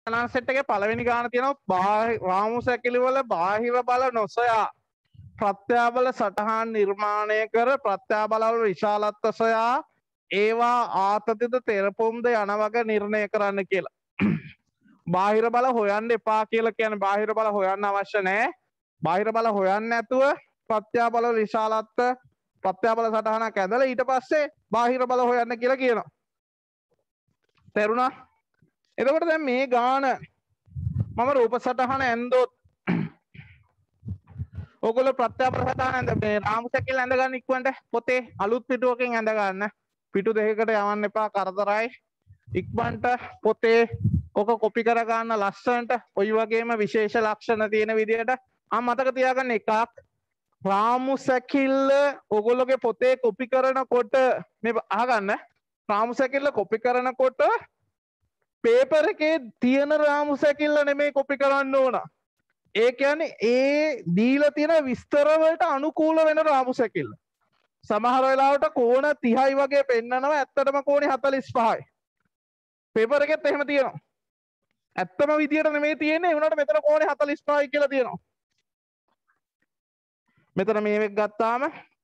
ගණන් සෙට් එකේ පළවෙනි ගාන තියෙනවා රාමු සැකිලි වල බාහිර බල නොසොයා ප්‍රත්‍යාබල සටහන් නිර්මාණය කර ප්‍රත්‍යාබල වල විශාලත්ව සොයා ඒවා ආතතිද තෙරපුම්ද යන වගේ නිර්ණය කරන්න කියලා. බාහිර බල හොයන්න එපා කියලා කියන්නේ බාහිර බල හොයන්න අවශ්‍ය නැහැ. බාහිර බල හොයන්න නැතුව ප්‍රත්‍යාබල විශාලත්ව ප්‍රත්‍යාබල සටහනක් ඇඳලා ඊට පස්සේ බාහිර බල හොයන්න කියලා කියනවා. තේරුණා? එතකොට දැන් මේ ගාන මම රූප සටහන ඇන්දොත් ඔයගොල්ලෝ ප්‍රත්‍යාබල සටහන ඇඳ මේ රාමු සැකිල්ල ඇඳ ගන්න ඉක්මනට පොතේ අලුත් පිටුවකින් ඇඳ ගන්න. පිටු දෙකකට යවන්න එපා කරදරයි. ඉක්මනට පොතේ ඔක කොපි කර ගන්න ලස්සනට ඔය වගේම විශේෂ ලක්ෂණ තියෙන විදිහට මතක තියාගන්න එකක් රාමු සැකිල්ල ඔයගොල්ලෝගේ පොතේ කොපි කරනකොට මේ අහගන්න රාමු සැකිල්ල කොපි කරනකොට පේපර් එකේ තියෙන රාමු සැකිල්ල නෙමෙයි කොපි කරන්න ඕන. ඒ කියන්නේ ඒ දීලා තියෙන විස්තර වලට අනුකූල වෙන රාමු සැකිල්ල. සමහර වෙලාවට කෝණ 30යි වගේ පෙන්නනවා ඇත්තටම කෝණේ 45යි. පේපර් එකෙත් එහෙම තියෙනවා. ඇත්තම විදියට නෙමෙයි තියෙන්නේ. ඒ වුණාට මෙතන කෝණේ 45යි කියලා තියෙනවා. මෙතන මේක ගත්තාම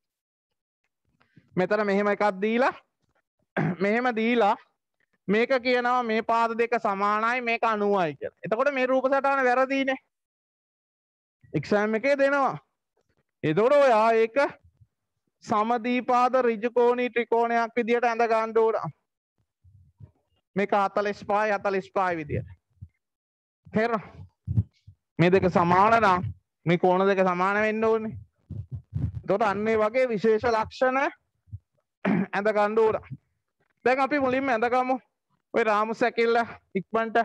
මෙතන මෙහෙම එකක් දීලා මෙහෙම දීලා මේක කියනවා මේ පාද දෙක සමානයි මේක 90යි කියලා. එතකොට මේ රූප සටහන වැරදීනේ. එක්සෑම් එකේ දෙනවා. එතකොට ඔයා ඒක සමදීපාද ඍජුකෝණී ත්‍රිකෝණයක් විදියට ඇඳ ගන්න ඕන. මේක 45යි 45යි විදියට. තේරෙනවද? මේ දෙක සමාන නම් මේ කෝණ දෙක සමාන වෙන්න ඕනේ. එතකොට අන්න ඒ වගේ විශේෂ ලක්ෂණ ඇඳ ගන්න ඕන. දැන් අපි මුලින්ම ඇඳගමු ඔය රාමු සැකිල්ල ඉක්මනට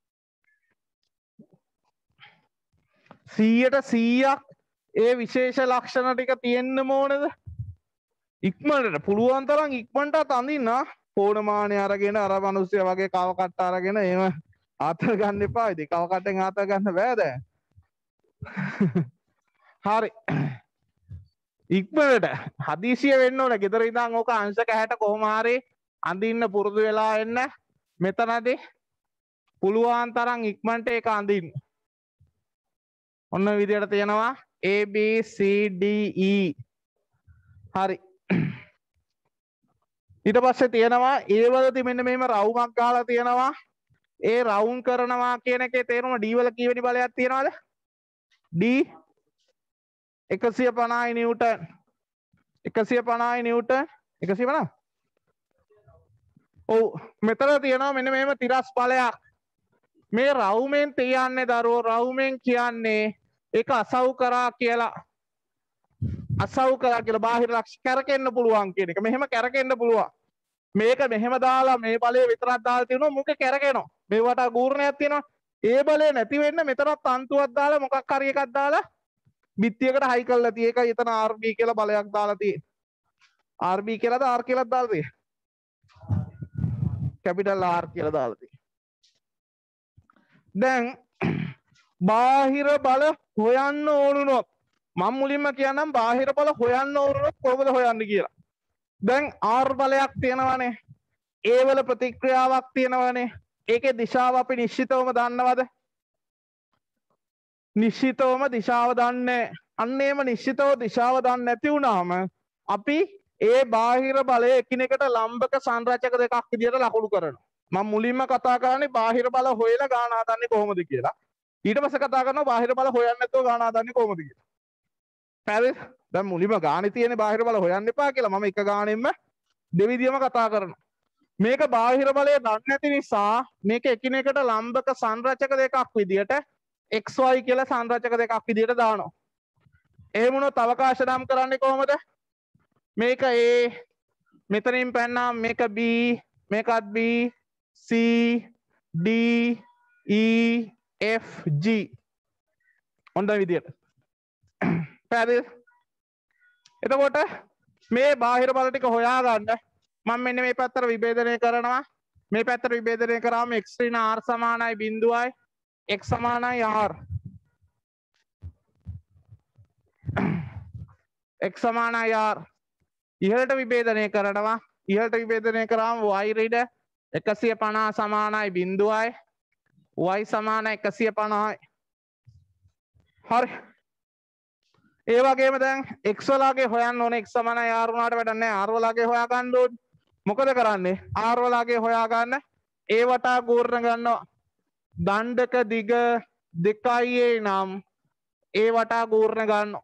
100% ඒ විශේෂ ලක්ෂණ ටික තියෙන්න ඕනද? ඉක්මනට පුළුවන් තරම් ඉක්මනට අඳින්න පෝණමානේ අරගෙන අර මිනිස්සු වගේ කව කට්ට අරගෙන එහෙම ආතල් ගන්න එපා. ඉතින් කව කට්ටෙන් ආතල් ගන්න බෑ දැන්. හරි. ඉක්මනට හදිසිය වෙන්න ඕන. ගෙදර ඉඳන් ඕක අංශක 60 කොහොම හරි අඳින්න පුරුදු වෙලා එන්න. මෙතනදී පුළුවන් තරම් ඉක්මනට ඒක අඳින්න. ඔන්න විදියට තියෙනවා A B C D E. හරි. ඊට පස්සේ තියෙනවා ඒ වලදී මෙන්න මෙහෙම රවුමක් ගහලා තියෙනවා. ඒ රවුම් කරනවා කියන එකේ තේරුම D වල කීවෙනි බලයක් තියෙනවද? D 150 newton. 150 නිව්ටන් 150. ඔව් මෙතන තියෙනවා මෙන්න මෙහෙම තිරස් බලයක්. මේ රවුමෙන් තියන්නේ දරුවෝ රවුමෙන් කියන්නේ ඒක අසව් කරා කියලා. අසව් කරා කියලා බාහිර ලක්ෂ කැරකෙන්න පුළුවන් කියන එක. මෙහෙම කැරකෙන්න පුළුවන්. මේක මෙහෙම දාලා මේ බලය විතරක් දාලා තියෙනවා මොකද කැරකෙනවා. මේවට ගූර්ණයක් තියෙනවා. ඒ බලය නැති වෙන්න මෙතනත් තන්තුවක් දාලා මොකක් හරි එකක් දාලා බිත්තියකට හයි කරලා තියෙයි. ඒකයි එතන RB කියලා බලයක් දාලා තියෙන්නේ. RB කියලාද R කියලාද දාලා තියෙන්නේ? කැපිටල් R කියලා දාලා තියෙන්නේ. දැන් බාහිර බල හොයන්න ඕනුනොත් මම මුලින්ම කියන්නම් බාහිර බල හොයන්න ඕනුනොත් කොහොමද හොයන්නේ කියලා. දැන් R බලයක් තියෙනවානේ. A වල ප්‍රතික්‍රියාවක් තියෙනවානේ. ඒකේ දිශාව අපි නිශ්චිතවම දන්නවද? නිශ්චිතවම දිශාව දන්නේ. අන්න ඒම නිශ්චිතව දිශාව දන්නේ නැති වුණාම අපි ඒ බාහිර බලය එකිනෙකට ලම්බක සංරචක දෙකක් විදියට ලකුණු කරනවා. මම මුලින්ම කතා කරන්නේ බාහිර බල හොයලා ගාන හදන්නේ කොහොමද කියලා. ඊට පස්සේ කතා කරනවා බාහිර බල හොයන්නේ නැතුව ගාන හදන්නේ කොහොමද කියලා. පැහැදිලිද? දැන් මුලින්ම ගානේ තියෙන බාහිර බල හොයන්න එපා කියලා මම එක ගානෙන්ම දෙවිදියම කතා කරනවා. මේක බාහිර බලය දන්නේ නැති නිසා මේක එකිනෙකට ලම්බක සංරචක දෙකක් විදියට XY කියලා සංරචක දෙකක් විදියට දානවා. එහෙම වුණොත් අවකාශ නම් කරන්නේ කොහොමද? මේක A මෙතනින් පැන්නාම මේක B මේකත් B C D E F G ඔන්න විදියට. පැහැදිලිද? එතකොට මේ බාහිර බල ටික හොයාගන්න මම මෙන්න මේ පැත්තට විභේදනය කරනවා. මේ පැත්තට විභේදනය කරාම x ඍණ r සමානයි 0යි x සමානයි r. x සමානයි r. ඉහළට විභේදනය කරනවා. ඉහළට විභේදනය කරාම y ඍණ 150 සමානයි 0යි y සමාන 150යි. හරි. ඒ වගේම දැන් x වලාගේ හොයන්න ඕනේ x සමානයි r වුණාට වැඩක් නැහැ. r වලාගේ හොයා ගන්න ඕනේ. මොකද කරන්නේ? r වලාගේ හොයා ගන්න ඒ වටා ගෝරණ ගන්නවා. දණ්ඩක දිග 2a නම් ඒ වටා ගෝරණ ගන්නවා.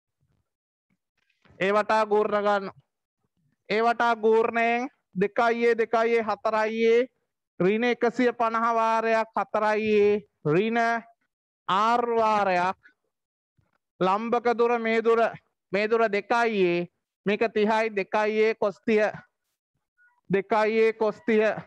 ඒ වටා ගෝරණ ගන්නවා. ඒ වටා ගෝරණයෙන් 2a 4a ඍණ 150 වාරයක් 4a ඍණ r වාරයක් ලම්බක දුර මේ දුර 2a මේක 30යි 2a cos 30 2a cos 30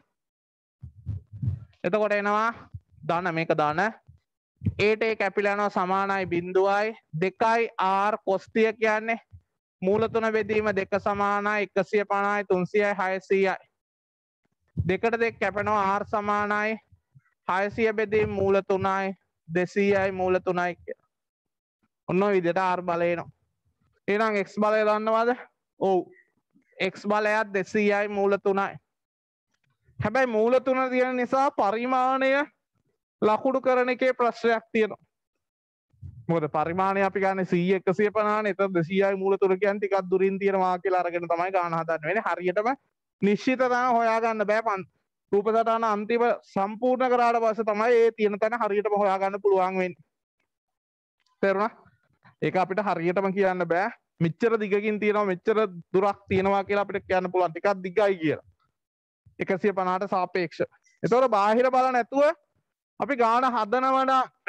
එතකොට එනවා ධන මේක ධන ඒට ඒ කැපිලා යනවා සමානයි බිඳුවයි 2යි r cos 30 කියන්නේ මූල තුන බෙදීම 2 සමානයි 150යි 300යි 600යි දෙකට දෙක කැපෙනවා r සමානයි 600 බෙදීම මූල 3යි 200යි මූල 3යි කියලා. ඔන්න ඔය විදිහට r බලය එනවා. එහෙනම් x බලය දන්නවද? ඔව්. x බලයත් 200යි මූල 3යි. හැබැයි මූල 3 තියෙන නිසා පරිමාණය ලකුණු කරන එකේ ප්‍රශ්නයක් තියෙනවා. මොකද පරිමාණය අපි ගන්න 100 150 නේ. එතන 200යි මූල 3 කියන්නේ ටිකක් දුරින් තියෙනවා කියලා අරගෙන තමයි ගාන හදන්න වෙන්නේ. හරියටම නිශ්චිත තැන හොයාගන්න බෑ. රූප සටහන අන්තිම සම්පූර්ණ කරාට පස්සේ තමයි ඒ තියෙන තැන හරියටම හොයාගන්න පුළුවන් වෙන්නේ. තේරුණා? ඒක අපිට හරියටම කියන්න බෑ. මෙච්චර දිගකින් තියෙනවා මෙච්චර දුරක් තියෙනවා කියලා අපිට කියන්න පුළුවන්. ටිකක් දිගයි කියලා. 150ට සාපේක්ෂව. ඒතකොට බාහිර බල නැතුව අපි ගාන හදනවන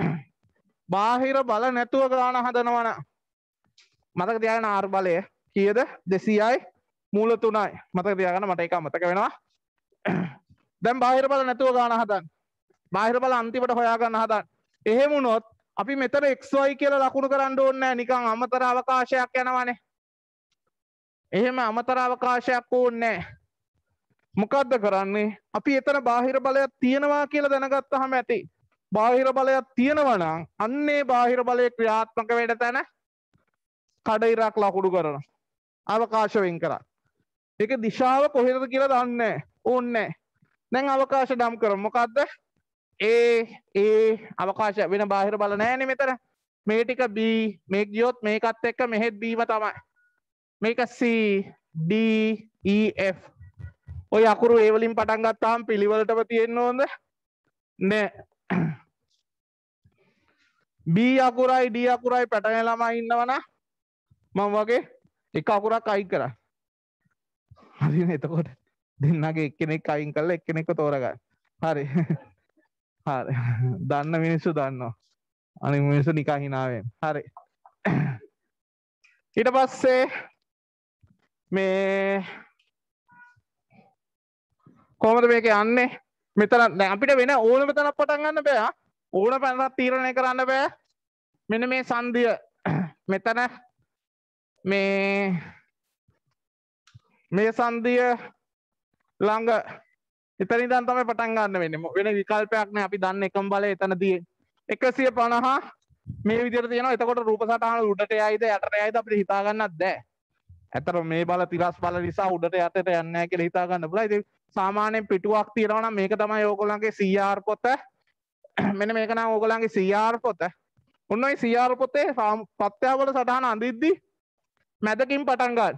බාහිර බල නැතුව ගාන හදනවන මතක තියාගන්න r බලය කීයද 200යි මූල 3යි මතක තියාගන්න මට ඒක අමතක වෙනවා. දැන් බාහිර බල නැතුව ගාන හදන්න. බාහිර බල අන්තිමට හොයා ගන්න හදන්න. එහෙම වුණොත් අපි මෙතන xy කියලා ලකුණු කරන්න ඕනේ නැහැ. නිකන් අමතර අවකාශයක් යනවනේ. එහෙම අමතර අවකාශයක් ඕනේ නැහැ. මොකද්ද කරන්නේ? අපි එතන බාහිර බලයක් තියෙනවා කියලා දැනගත්තාම ඇති. බාහිර බලයක් තියෙනවා නම් අන්නේ බාහිර බලය ක්‍රියාත්මක වෙන්න තැන කඩිරක් ලකුණු කරනවා. අවකාශ වෙන් කරා. ඒක දිශාව කොහෙද කියලා දන්නේ නැහැ. ඕනේ නැහැ. දැන් අවකාශ නම් කරමු. මොකද්ද? අවකාශ වෙන බාහිර බල නැහැනේ මෙතන. මේ ටික b මේ ගියොත් මේකත් එක්ක මෙහෙත් b ම තමයි. මේක c d e f ඔය අකුරු ඒ වලින් පටන් ගත්තාම පිළිවෙලටම තියෙන්න ඕනද? නෑ. B අකුරයි D අකුරයි පැටලෙන ළමයි ඉන්නවනම් මම වගේ එක අකුරක් අයින් කරා. හරිනේ එතකොට දෙන්නගේ එක්කෙනෙක් අයින් කරලා එක්කෙනෙක්ව තෝරගන්න. හරි. හරි. දන්න මිනිස්සු දන්නවා. අනිත් මිනිස්සු නිකන් hina වෙනවා. හරි. ඊට පස්සේ මේ කොහොමද මේක යන්නේ? මෙතන දැන් අපිට වෙන ඕනම තැනක් පටන් ගන්න බෑ. ඕන පැනක් තීරණය කරන්න බෑ. මෙන්න මේ සංදිය මෙතන මේ සංදිය ළඟ එතන ඉඳන් තමයි පටන් ගන්න වෙන්නේ. වෙන විකල්පයක් නෑ. අපි දන්න එකම බලය එතනදී 150 මේ විදිහට තියෙනවා. එතකොට රූප සටහන උඩට යයිද යටට යයිද අපිට හිතා ගන්නත් බෑ. ඇත්තට මේ බල තිරස් බල නිසා උඩට යටට යන්නේ නැහැ කියලා හිතා ගන්න පුළුවන්. ඉතින් සාමාන්‍යයෙන් පිටුවක් තියෙනවා නම් මේක තමයි ඕගොල්ලන්ගේ CR පොත. මෙන්න මේක නම් ඕගොල්ලන්ගේ CR පොත. ඔන්න ඔය CR පොතේ පත්‍යාවල සටහන අඳිද්දි මැදකින් පටන් ගන්න.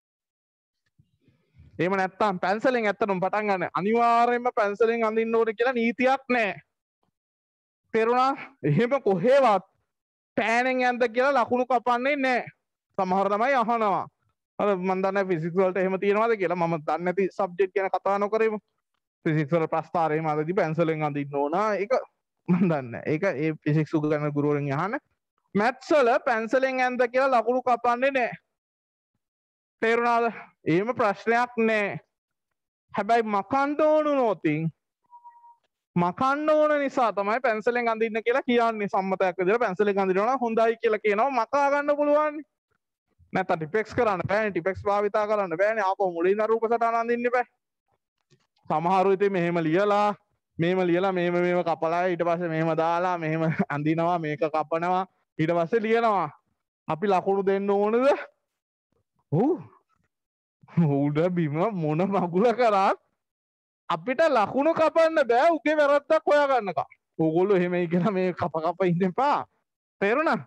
එහෙම නැත්තම් පැන්සලෙන් ඇත්තටම පටන් ගන්න. අනිවාර්යයෙන්ම පැන්සලෙන් අඳින්න ඕනේ කියලා නීතියක් නැහැ. තේරුණා? එහෙම කොහෙවත් පෑනෙන් යන්ද කියලා ලකුණු කපන්නේ නැහැ. සමහර ළමයි අහනවා. අර මම දන්නේ ෆිසික්ස් වලට එහෙම තියනවාද කියලා. මම දන්නේ නැති සබ්ජෙක්ට් ගැන කතා නොකරෙමු. ෆිසික්ස් වල ප්‍රස්තාරය එහෙම අදදී පැන්සලෙන් අඳින්න ඕන. ඒක මම දන්නේ නැහැ. ඒක ඒ ෆිසික්ස් උගන්වන ගුරුවරෙන් අහන්න. මැත්ස් වල පැන්සලෙන් ඇඳ කියලා ලකුණු කපන්නේ නැහැ. තේරුණාද? එහෙම ප්‍රශ්නයක් නැහැ. හැබැයි මකන්න ඕනුනොතින් මකන්න ඕන නිසා තමයි පැන්සලෙන් අඳින්න කියලා කියන්නේ. සම්මතයක් විදිහට පැන්සලෙන් අඳිනවා නම් හොඳයි කියලා කියනවා. මකා ගන්න පුළුවන්. නැත්නම් ටිපෙක්ස් කරන්න බෑනේ. ටිපෙක්ස් භාවිතා කරන්න බෑනේ. ආපහු මුලින් රූප සටහන අඳින්න බෑ. සමහරු ඉතින් මෙහෙම ලියලා මෙහෙම කපලා ඊට පස්සේ මෙහෙම දාලා මෙහෙම අඳිනවා මේක කපනවා ඊට පස්සේ ලියනවා. අපි ලකුණු දෙන්න ඕනද? උඩ බිම මොන මගුල කරත් අපිට ලකුණු කපන්න බෑ. උගේ වැරද්දක් හොයාගන්නකම්. ඕගොල්ලෝ එහෙමයි කියලා මේ කප කප ඉන්න එපා. තේරුණා?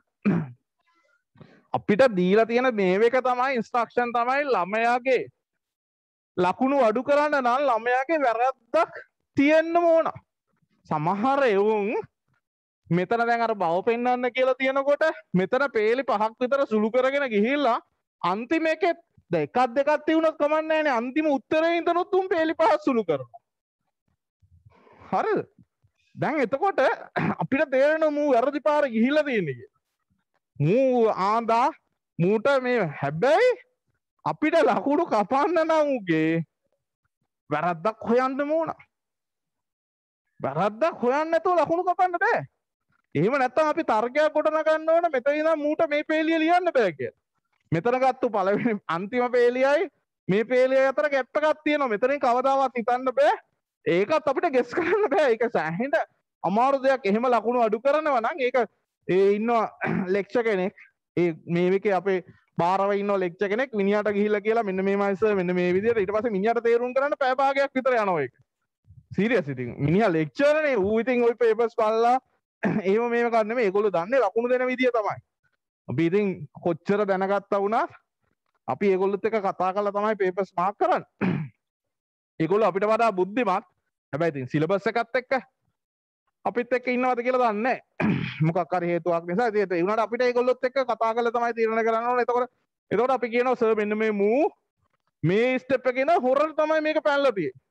අපිට දීලා තියෙන මේක තමයි ඉන්ස්ට්‍රක්ෂන් තමයි ළමයාගේ ලකුණු අඩු කරන්න නම් ළමයාගේ වැරද්දක් තියෙන්න ඕන. සමහර එවුන් මෙතන දැන් අර බව පෙන්වන්න කියලා තියෙනකොට මෙතන පේලි 5ක් විතර සුළු කරගෙන ගිහිල්ලා අන්තිම එකේ එකක් දෙකක් තියුණොත් කමක් නැහැ නේ. අන්තිම උත්තරේ ඉඳනොත් උන් පේලි 5ක් සුළු කරනවා. හරිද? දැන් එතකොට අපිට තේරෙනවා මූ වැරදි පාර ගිහිල්ලා තියෙන්නේ කියලා. මූ ආන්දා මූට මේ හැබැයි අපිට ලකුණු කපන්න නම් උගේ වැරද්දක් හොයන්න ඕන. වැරද්දක් හොයන්න නැතුව ලකුණු කපන්න බෑ. එහෙම නැත්නම් අපි තර්කයක් ගොඩනගන්න ඕන මෙතන ඉඳන් මූට මේ පේලිය ලියන්න බෑ කියලා. මෙතන ගත්ත පළවෙනි අන්තිම පේලියයි මේ පේලියයි අතර ගැප් එකක් තියෙනවා. මෙතනින් කවදාවත් හිතන්න බෑ. ඒකත් අපිට ගෙස් කරන්න බෑ. ඒක සෑහෙන අමාරු දෙයක්. එහෙම ලකුණු අඩු කරනවා නම් ඒක ඒ ඉන්නවා ලෙක්චර් කෙනෙක් මේ මේකේ අපේ බාරව ඉන්න ලෙක්චර් කෙනෙක් මිනිහට ගිහිල්ලා කියලා මෙන්න මේමයි සර් මෙන්න මේ විදිහට ඊට පස්සේ මිනිහට තේරුම් කරන්න පැය භාගයක් විතර යනවා ඒක. සීරියස් ඉතින් මිනිහා ලෙක්චර් නේ ඌ ඉතින් ওই පේපර්ස් බලලා එහෙම මේව ගන්න නෙමෙයි ඒගොල්ලෝ දන්නේ ලකුණු දෙන විදිය තමයි. අපි ඉතින් කොච්චර දැනගත්තා වුණත් අපි ඒගොල්ලොත් එක්ක කතා කරලා තමයි පේපර්ස් මාක් කරන්නේ. ඒගොල්ලෝ අපිට වඩා බුද්ධිමත්. හැබැයි ඉතින් සිලබස් එකත් එක්ක අපිත් එක්ක ඉන්නවද කියලා දන්නේ නැහැ. මොකක් හරි හේතුවක් නිසා ඉතින් ඒ වුණාට අපිට ඒගොල්ලොත් එක්ක කතා කරලා තමයි තීරණය කරන්න ඕනේ. එතකොට අපි කියනවා සර් මෙන්න මේ මූ මේ ස්ටෙප් එකේ න හොරට තමයි මේක පැනලා තියෙන්නේ.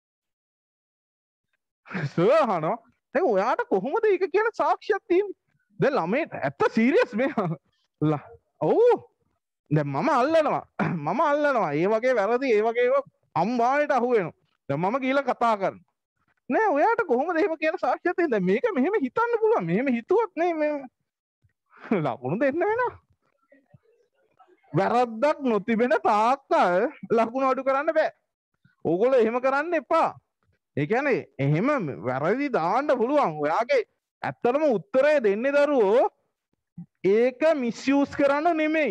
සර් අහනවා දැන් ඔයාට කොහොමද ඒක කියන සාක්ෂියක් තියෙන්නේ? දැන් ළමයට ඇත්ත සීරියස් මේ ඔව් දැන් මම අල්ලනවා ඒ වගේ වැරදි ඒ වගේ අම්බානට අහු වෙනවා. දැන් මම ගිහලා කතා කරනවා. නෑ ඔයාට කොහොමද එහෙම කියන සාක්ෂියක් තියෙන්නේ? දැන් මේක මෙහෙම හිතන්න පුළුවන්. මෙහෙම හිතුවොත් නේ මේ ලකුණු දෙන්න වෙනවා. වැරද්දක් නොතිබෙන තාක්කල් ලකුණු අඩු කරන්න බෑ. ඕගොල්ලෝ එහෙම කරන්න එපා. ඒ කියන්නේ එහෙම වැරදි දාන්න පුළුවන්. ඔයාගේ ඇත්තටම උත්තරය දෙන්නේ දරුවෝ ඒක මිස්යූස් කරන්න නෙමෙයි.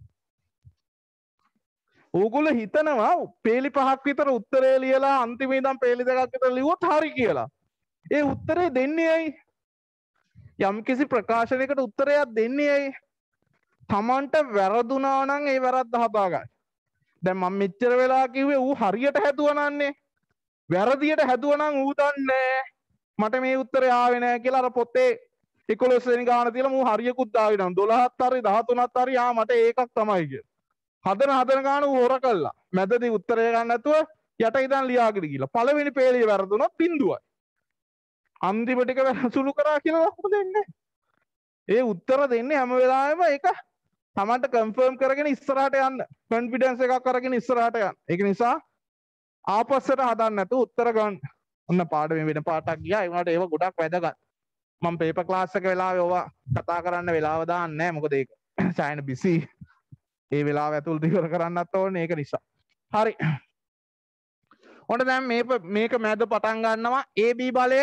ඕගොල්ලෝ හිතනවා පේලි 5ක් විතර උත්තරේ ලියලා අන්තිමේ ඉඳන් පේලි 2ක් විතර ලිව්වොත් හරි කියලා. ඒ උත්තරේ දෙන්නේ ඇයි? යම්කිසි ප්‍රකාශනයකට උත්තරයක් දෙන්නේ ඇයි? තමන්ට වැරදුනා නම් ඒ වැරද්ද හදා ගන්න. දැන් මම මෙච්චර වෙලා කිව්වේ ඌ හරියට හැදුවා නන්නේ. වැරදියට හැදුවා නම් ඌ දන්නේ මට මේ උත්තරේ ආවේ නැහැ කියලා අර පොතේ 11 වෙනි ගාන තියලා මූ හරියකුත් දාගෙන 12ත් හරි 13ත් හරි මට ඒකක් තමයි කියලා. හදන ගාන ඌ හොර කළා. මැදදී උත්තරය ගන්න නැතුව යට ඉඳන් ලියාගෙන ගිහලා පළවෙනි පේලිය වැරදුනොත් බිඳුවයි. අන්තිම ටික සුළු කරා කියලා ලකුණු දෙන්නේ. ඒ උත්තර දෙන්නේ හැම වෙලාවෙම ඒක තමන්ට කන්ෆර්ම් කරගෙන ඉස්සරහට යන්න. කොන්ෆිඩන්ස් එකක් අරගෙන ඉස්සරහට යන්න. ඒක නිසා ආපස්සට හදන්න නැතුව උත්තර ගන්න. ඔන්න පාඩමේ වෙන පාටක් ගියා. ඒ වුණාට ඒව ගොඩක් වැදගත්. මම පේපර් ක්ලාස් එක වෙලාවේ ඕවා කතා කරන්න වෙලාව දාන්නේ නැහැ. මොකද ඒක සෑහෙන බිසි. ඒ වෙලාව ඇතුළත ඉවර කරන්නත් ඕනේ ඒක නිසා. හරි. ඔන්න දැන් මේක මැද පටන් ගන්නවා AB බලය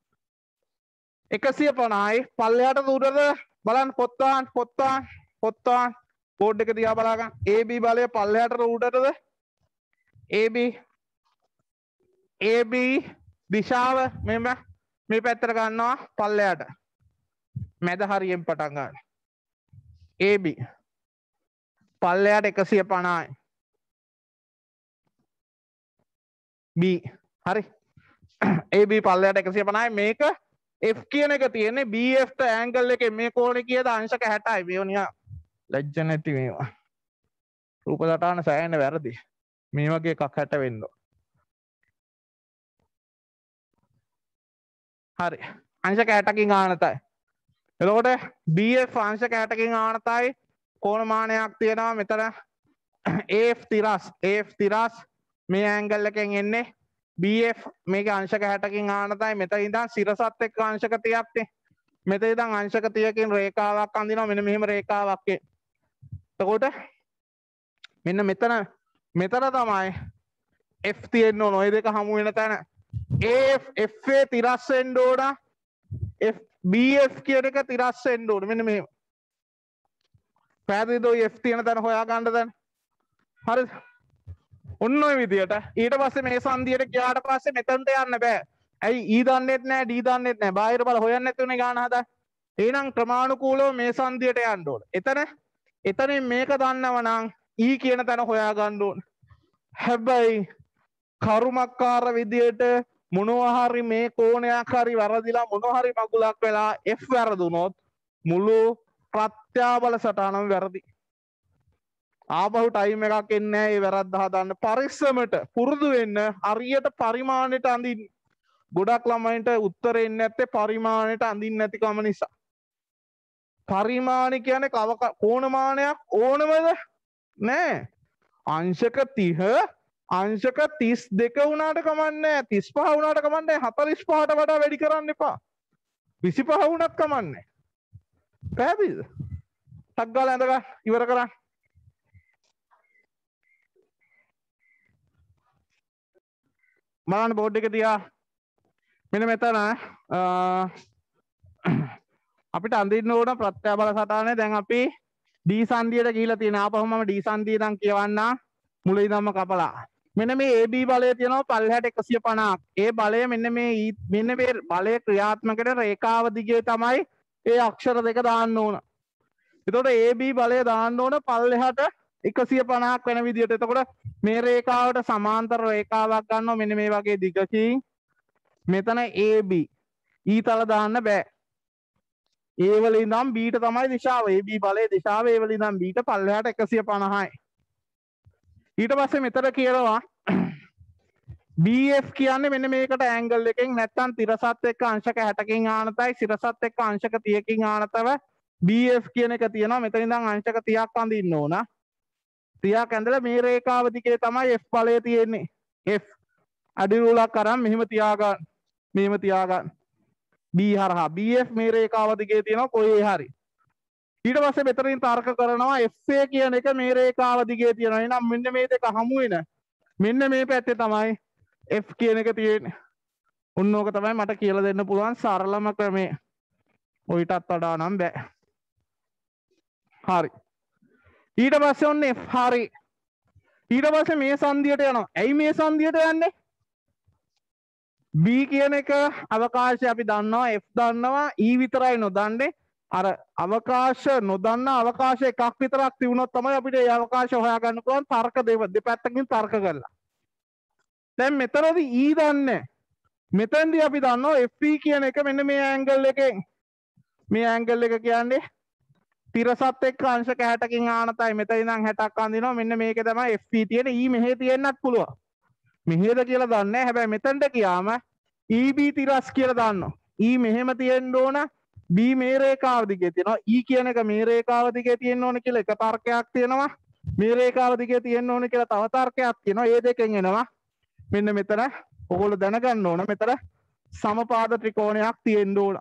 150යි පල්ලෙහාට උඩට බලන්න පොත්තාන් බෝඩ් එක දිහා බලා ගන්න. AB බලය පල්ලෙහාට උඩටද? AB දිශාව මේ පැත්තට ගන්නවා පල්ලෙහාට. මැද හරියෙන් පටන් ගන්න. AB පල්ලෙහාට 150යි. B හරි. AB පල්ලෙහාට 150යි. මේක F කියන එක තියෙන්නේ BF ට ඇන්ගල් එකේ මේ කෝණේ කීයද? අංශක 60යි. මේව නිකන් ලැජ්ජ නැති මේවා. රූප සටහන සෑහෙන වැරදි. මේ වගේ එකක් 60 වෙන්න ඕන. හරි. අංශක 60කින් ආනතයි. එතකොට BF අංශක 60කින් ආනතයි කෝණමානයක් තියෙනවා මෙතන AF තිරස් මේ ඇන්ගල් එකෙන් එන්නේ BF මේක අංශක 60කින් ආනතයි මෙතන ඉඳන් සිරසත් එක්ක අංශක 30ක් නේ. මෙතන ඉඳන් අංශක 30කින් රේඛාවක් අඳිනවා මෙන්න මෙහෙම රේඛාවක් එන්නේ. එතකොට මෙන්න මෙතන තමයි F තියෙන්න ඕන. ඔය දෙක හමු වෙන තැන AF FA තිරස් වෙන්න ඕන. BF කියන එක තිරස් වෙන්න ඕන. මෙන්න මෙහෙම. පැහැදිලිද? ඔය F තියෙන තැන හොයා ගන්න දැන්. හරිද? ඔන්න ඔය විදියට ඊට පස්සේ මේ සංදියට ගියාට පස්සේ මෙතනට යන්න බෑ. ඇයි E දන්නෙත් නැහැ D දන්නෙත් නැහැ. බාහිර බල හොයන්නේ නැතුනේ ගාන හදා. එහෙනම් ක්‍රමානුකූලව මේ සංදියට යන්න ඕන. එතනින් මේක දන්නව නම් E කියන තැන හොයා ගන්න ඕන. හැබැයි කරුමක්කාර විදියට මොනවා හරි මේ කෝණයක් හරි වැරදිලා මොනවා හරි මගුලක් වෙලා F වැරදුනොත් මුළු ප්‍රත්‍යාබල සටහනම වැරදි. ආපහු ටයිම් එකක් එන්නේ නැහැ. ඒ වැරද්ද හදන්න පරිස්සමට පුරුදු වෙන්න. හරියට පරිමාණයට අඳින්න. ගොඩක් ළමයින්ට උත්තර එන්නේ නැත්තේ පරිමාණයට අඳින්න නැතිකම නිසා. පරිමාණ කියන්නේ කෝණමානයක් ඕනමද? නෑ. අංශක 30 අංශක 32 වුණාට කමන්නේ 35 වුණාට කමන්නේ 45ට වඩා වැඩි කරන්න එපා. 25 වුණත් කමන්නේ. පැහැදිලිද? ටක් ගාලා ඇඳගන්න ඉවර කරන්න. බලන්න බෝඩ් එක තියා. මෙන්න මෙතන අපිට අඳින්න ඕන ප්‍රත්‍යාබල සටහනේ දැන් අපි D සංදියට ගිහිලා තියෙන. ආපහු මම D සංදිය නම් කියවන්න මුල ඉඳන්ම කපලා. මෙන්න මේ AB බලය තියෙනවා පල්ලෙහාට 150ක්. ඒ බලය මෙන්න මේ බලය ක්‍රියාත්මක කරන රේඛාව දිගේ තමයි ඒ අක්ෂර දෙක දාන්න ඕන. එතකොට AB බලය දාන්න ඕන පල්ලෙහාට 150ක් වෙන විදිහට. එතකොට මේ රේඛාවට සමාන්තර රේඛාවක් ගන්නවා මෙන්න මේ වගේ දිගකින්. මෙතන AB E තල දාන්න බෑ. A වල ඉඳන් B ට තමයි දිශාව. AB බලයේ දිශාව A වල ඉඳන් B ට පල්ලෙහාට 150යි. ඊට පස්සේ මෙතන කියනවා BF කියන්නේ මෙන්න මේකට ඇන්ගල් එකෙන් නැත්තම් තිරසත් එක්ක අංශක 60කින් ආනතයි සිරසත් එක්ක අංශක 30කින් ආනතව BF කියන එක තියෙනවා. මෙතන ඉඳන් අංශක 30ක් අඳින්න ඕන. 30ක් ඇඳලා මේ රේඛාව දිගේ තමයි F බලය තියෙන්නේ. F අඩි රූලක් අරන් මෙහෙම තියාගන්න. මෙහෙම තියාගන්න. B හරහා BF මේ රේඛාව දිගේ තියෙනවා කොහේ හරි. ඊට පස්සේ මෙතනින් තර්ක කරනවා FA කියන එක මේ රේඛාව දිගේ තියෙනවා. එහෙනම් මෙන්න මේ දෙක හමු වෙන මෙන්න මේ පැත්තේ තමයි F කියන එක තියෙන්නේ. ඔන්න ඕක තමයි මට කියලා දෙන්න පුළුවන් සරලම ක්‍රමය. ඔයිටත් වඩා නම් බෑ. හරි. ඊට පස්සේ ඔන්න F හරි. ඊට පස්සේ මේ සංදියට යනවා. ඇයි මේ සංදියට යන්නේ? B කියන එක අවකාශය අපි දන්නවා F දන්නවා E විතරයි නොදන්නේ. අර අවකාශ නොදන්න අවකාශ එකක් විතරක් තිබුණොත් තමයි අපිට ඒ අවකාශ හොයාගන්න පුළුවන් තර්ක දෙපැත්තකින් තර්ක කරලා. දැන් මෙතනදී E දන්නේ. මෙතනදී අපි දන්නවා FE කියන එක මෙන්න මේ ඇන්ගල් එකෙන්. මේ ඇන්ගල් එක කියන්නේ තිරසත් එක්ක අංශක 60කින් ආනතයි. මෙතන ඉඳන් 60ක් අඳිනවා. මෙන්න මේකේ තමයි FE තියෙන. E මෙහෙ තියෙන්නත් පුළුවන්. මෙහෙද කියලා දන්නේ නැහැ. හැබැයි මෙතනට ගියාම EB තිරස් කියලා දන්නවා. E මෙහෙම තියෙන්න ඕන. B මේ රේඛාව දිගේ තියෙනවා. E කියන එක මේ රේඛාව දිගේ තියෙන්න ඕන කියලා එක තර්කයක් තියෙනවා. මේ රේඛාව දිගේ තියෙන්න ඕන කියලා තව තර්කයක් තියෙනවා. මේ දෙකෙන් එනවා මෙන්න මෙතන ඔයගොල්ලෝ දැනගන්න ඕන මෙතන සමපාද ත්‍රිකෝණයක් තියෙන්න ඕන.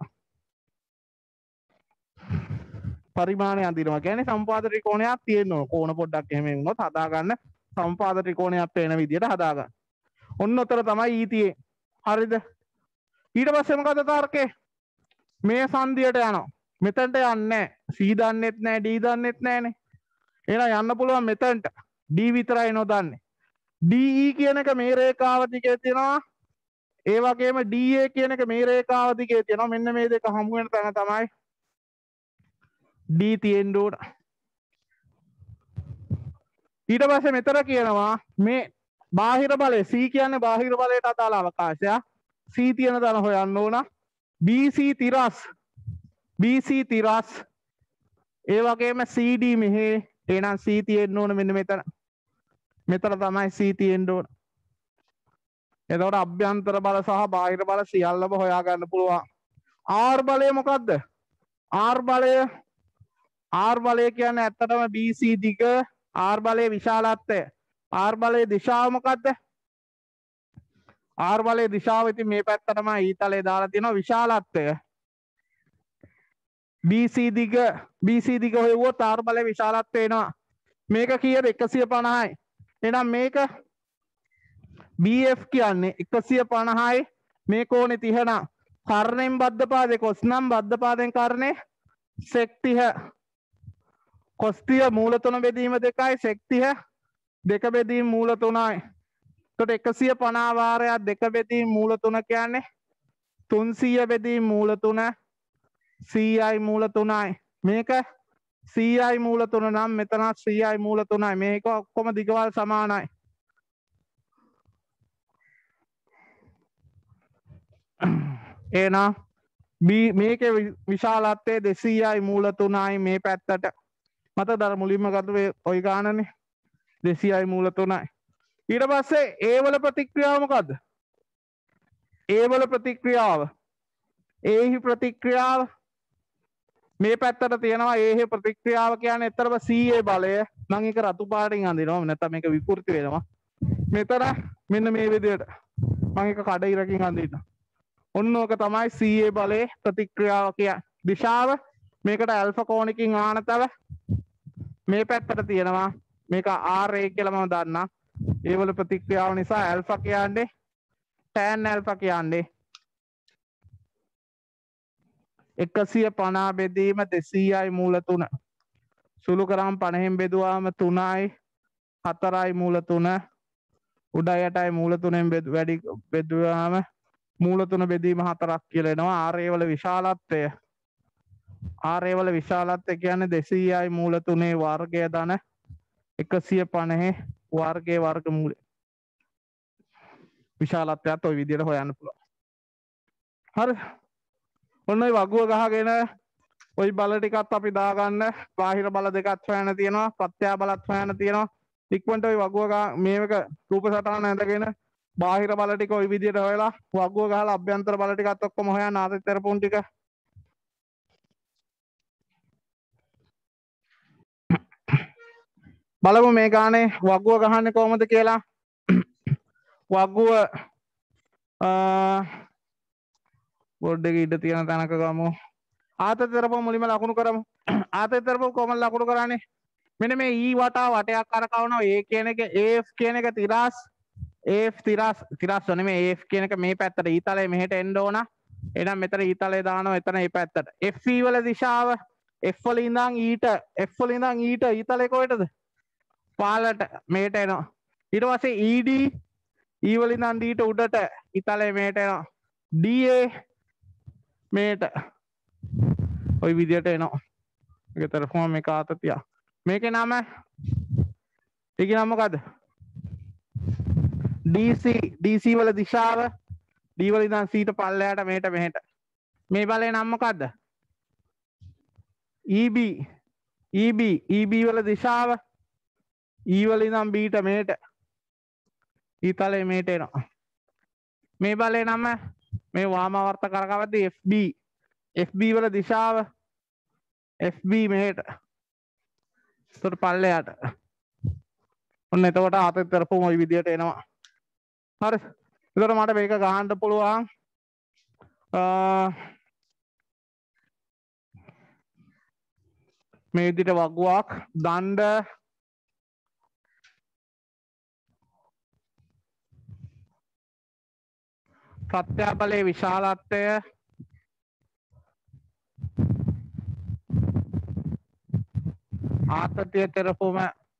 පරිමාණය අඳිනවා කියන්නේ සමපාද ත්‍රිකෝණයක් තියෙන්න ඕන. කෝණ පොඩ්ඩක් එහෙම වුණොත් හදාගන්න සමපාද ත්‍රිකෝණයක් පේන විදිහට හදාගන්න. ඔන්න උතර තමයි E තියෙන්නේ. හරිද? ඊට පස්සේ මොකද තර්කේ? මේ සංදියට යනවා. මෙතනට යන්නේ C දන්නෙත් නැහැ D දන්නෙත් නැහනේ. එහෙනම් යන්න පුළුවන් මෙතනට. D විතරයි නොදන්නේ. DE කියන එක මේ රේඛාව දිගේ තියෙනවා. ඒ වගේම DA කියන එක මේ රේඛාව දිගේ තියෙනවා. මෙන්න මේ දෙක හමු වෙන තැන තමයි D තියෙන්න ඕන. ඊට පස්සේ මෙතන කියනවා මේ බාහිර බලය C කියන්නේ බාහිර බලයට අදාළ අවකාශය. C තියෙන තැන හොයන්න ඕන. BC තිරස් ඒ වගේම CD මෙහි එහෙනම් C තියෙන්න ඕන මෙන්න මෙතන. මෙතන තමයි C තියෙන්න ඕන. එතකොට අභ්‍යන්තර බල සහ බාහිර බල සියල්ලම හොයා ගන්න පුළුවන්. R බලය මොකද්ද? R බලය කියන්නේ ඇත්තටම BC දිග R බලයේ විශාලත්වය. R බලයේ දිශාව මොකද්ද? R බලයේ දිශාව ඉතින් මේ පැත්ත තමයි E තලයේ දාලා තියෙනවා විශාලත්වය. BC දිග හොයුවොත් R බලයේ විශාලත්වය එනවා. මේක කීයද? 150යි. එහෙනම් මේක BF කියන්නේ 150යි. මේ කෝණේ 30 නම් කර්ණයෙන් බද්ධ පාදේ cos නම් බද්ධ පාදෙන් කර්ණේ sec 30. cos 30 මූල 3 බෙදීම 2යි sec 30 2 බෙදීම මූල 3යි. එතකොට 150 වාරයක් 2 බෙදීම මූල 3 කියන්නේ 300 බෙදී මූල 3 100යි මූල 3යි. මේක 100යි මූල 3 නම් මෙතන 100යි මූල 3යි. මේක ඔක්කොම දිගවල් සමානයි. එහෙනම් මේකේ විශාලත්වය 200යි මූල 3යි මේ පැත්තට. මතකද අර මුලින්ම ගත්තේ ওই ගානනේ 200යි මූල 3යි. ඊට පස්සේ A වල ප්‍රතික්‍රියාව මොකද්ද? A වල ප්‍රතික්‍රියාව A ප්‍රතික්‍රියාව මේ පැත්තට තියෙනවා A ප්‍රතික්‍රියාව කියන්නේ ඇත්තටම CA බලය. මම ඒක රතු පාටින් අඳිනවා නැත්නම් මේක විකෘති වෙනවා. මෙතන මෙන්න මේ විදිහට මම ඒක කඩ ඉරකින් අඳිනවා. ඔන්න ඕක තමයි CA බලයේ ප්‍රතික්‍රියාව කියන්නේ. දිශාව මේකට ඇල්ෆා කෝණකින් ආනතව මේ පැත්තට තියෙනවා. මේක RA කියලා මම දන්නා. ඒ වල ප්‍රතික්‍රියාව නිසා ඇල්ෆා කියන්නේ tan ඇල්ෆා කියන්නේ 150 බෙදීම 200යි මූල 3. සුළු කරාම 50න් බෙදුවාම 3යි 4යි මූල 3. උඩ යටයි මූල 3න් වැඩි බෙදුවාම මූල 3 බෙදීම 4ක් කියලා එනවා. RA වල විශාලත්වය කියන්නේ 200යි මූල 3 වර්ගය ධන 150 වර්ගයේ වර්ගමූලය. විශාලත්වයත් ওই විදිහට හොයන්න පුළුවන්. හරි. ඔන්න ඔය වගුව ගහගෙන ওই බල ටිකත් අපි දාගන්න. බාහිර බල දෙකක් හොයන්න තියෙනවා. ප්‍රත්‍යා බලත් හොයන්න තියෙනවා. ඉක්මනට ওই වගුව මේක රූප සටහන ඇඳගෙන බාහිර බල ටික ওই විදිහට හොයලා වගුව ගහලා අභ්‍යන්තර බල ටිකත් ඔක්කොම හොයන්න ආතත් තරපුන් ටික. බලමු මේ ගානේ වගුව ගහන්නේ කොහොමද කියලා. වගුව බෝඩ් එකේ ඉඳ තියෙන තැනක ගමු. ආතත් තරපුන් මුලින්ම ලකුණු කරමු. ආතත් තරපුන් කොහොමද ලකුණු කරන්නේ? මෙන්න මේ E වටා වටයක් කරකවනවා. A කියන එක AF කියන එක තිරස් AF තිරස් නෙමෙයි AF කියන එක මේ පැත්තට ඊතලයේ මෙහෙට එන්න ඕන. එහෙනම් මෙතන ඊතලයේ දානවා එතන මේ පැත්තට. FE වල දිශාව F වල ඉඳන් ඊට ඊතලයේ කොහෙටද? පාලට මේට එනවා. ඊට පස්සේ ED E වල ඉඳන් D ට උඩට ඊතලයේ මේට එනවා. DA මේට ওই විදියට එනවා. ඒක තරෆම මේක ආතතිය. මේකේ නම ඒකේ නම මොකද්ද? DC වල දිශාව D වල ඉඳන් C ට පල්ලයට මෙහෙට මෙහෙට. මේ බලේ නම මොකද්ද? EB වල දිශාව E වල ඉඳන් B ට මෙහෙට. ඊතලයේ මෙහෙට එනවා. මේ බලේ නම මේ වාමාවර්ත කරකවද්දී FB වල දිශාව FB මෙහෙට. එතකොට පල්ලයට. ඔන්න එතකොට ආතත් තරපුම ওই විදියට එනවා. හරි. එතකොට මට මේක ගහන්න පුළුවන්. මේ විදිහට වගුවක් දණ්ඩ ප්‍රත්‍යාබලයේ විශාලත්වය ආතතිය තරපුම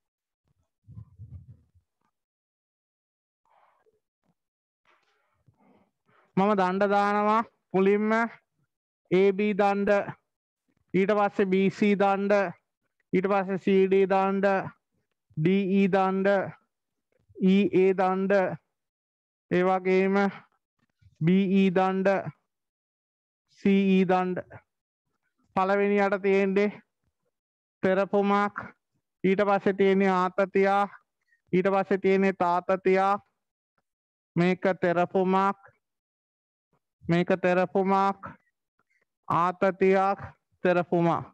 මම දණ්ඩ දානවා මුලින්ම AB දණ්ඩ ඊට පස්සේ BC දණ්ඩ ඊට පස්සේ CD දණ්ඩ DE දණ්ඩ EA දණ්ඩ ඒ වගේම BE දණ්ඩ CE දණ්ඩ පළවෙනියට තියෙන්නේ තෙරපුමක් ඊට පස්සේ තියෙන්නේ ආතතියක් ඊට පස්සේ තියෙන්නේ තාතතියක් මේක තෙරපුමක් ආතතියක් තෙරපුමක්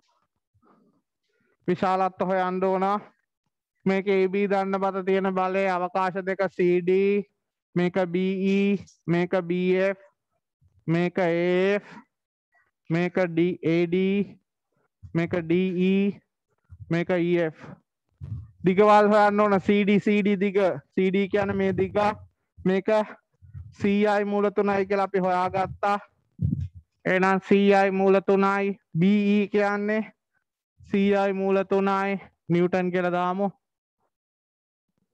විශාලත්ව හොයන්න ඕන මේක AB දන්න බත තියෙන බලයේ අවකාශ දෙක CD මේක BE මේක BF මේක AF මේක AD මේක DE මේක EF දිගවල් හොයන්න ඕන CD දිග CD කියන්නේ මේ දිග මේක CI මූල 3යි කියලා අපි හොයාගත්තා එහෙනම් CI මූල 3යි BE කියන්නේ CI මූල 3යි නිව්ටන් කියලා දාමු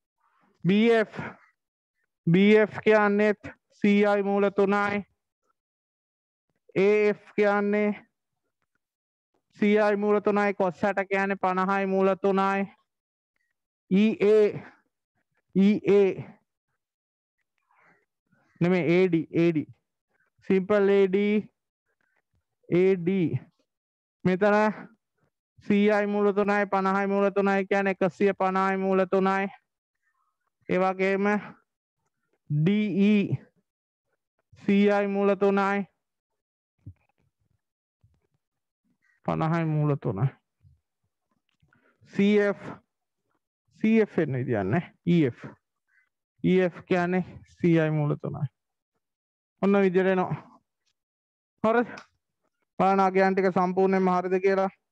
BF කියන්නේත් CI මූල 3යි AF කියන්නේ CI මූල 3යි cos 60 කියන්නේ 50යි මූල 3යි EA නෙමෙයි AD simple AD මෙතන CI මූල 3යි 50යි මූල 3යි කියන්නේ 150යි මූල 3යි ඒ වගේම DE CI මූල 3යි 50යි මූල 3යි CF එන්න විදියක් නැහැ EF කියන්නේ CI මූල 3යි ඔන්න විදියට එනවා හරිද බලන්න අගයන් ටික සම්පූර්ණයෙන්ම හරිද කියලා